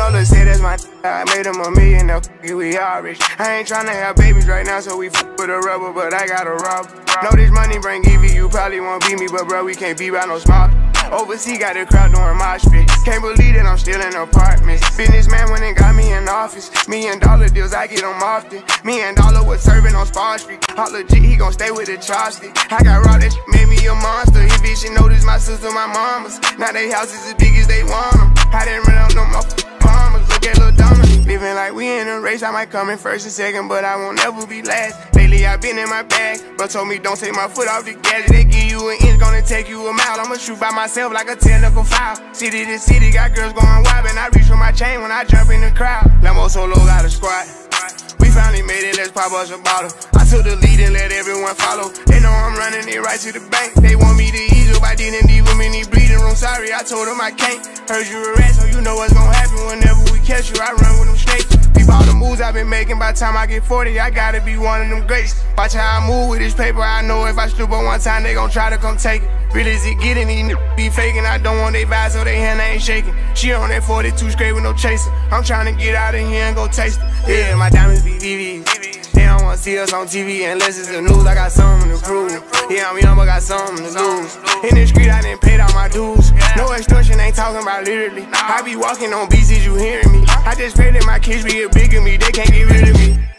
know, let's say that's my I made him $1 million, now we all rich. I ain't tryna have babies right now, so we with a rubber, but I got a rob. Know this money bring Evie, you probably won't beat me, but bro, we can't be by no small. Overseas got the crowd doing mosh pit. Can't believe that I'm still in apartments. Businessman went and got me in office. $1 million deals, I get them often. $1 million was serving on Spawn Street. All legit, he gon' stay with the chopstick. I got raw, that shit made me a monster. He bitch, she noticed my sister, my mamas. Now they houses as big as they want them. I didn't run up no more farmers. Look at Lil Donna. Living like we in a race, I might come in first and second, but I won't ever be last. Lately I been in my bag, but told me don't take my foot off the gas. They give you an inch, gonna take you a mile. I'ma shoot by myself like a technical foul. City to city, got girls going wild, and I reach for my chain when I jump in the crowd. Lambo solo got a squad. We finally made it, let's pop us a bottle. I took the lead and let everyone follow. They know I'm running it right to the bank. They want me to ease up, I didn't leave them in the breathing room. Sorry, I told them I can't. Heard you a rat, so you know what's gonna happen whenever we catch you. I run with them snakes. Peep all the moves I've been making. By the time I get 40, I gotta be one of them greats. Watch how I move with this paper. I know if I stoop up one time, they gon' try to come take it. Real as it getting, these niggas be faking. I don't want they vibes, so they hand ain't shaking. She on that 42 straight with no chaser. I'm trying to get out of here and go taste it. Yeah, my diamonds be VVs. They don't wanna see us on TV unless it's the news. I got something to prove. Yeah, I'm young, but got something to lose. In the street, I done paid all my dues. No extortion, ain't talking about literally. I be walking on beats, is you hearing me? I just pray that my kids be a big of me, they can't get rid of me.